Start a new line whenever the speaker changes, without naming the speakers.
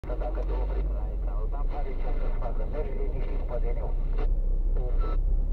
Dacă te oprim la etală, apare ce să facă, mergi liniștit pe DN-ul.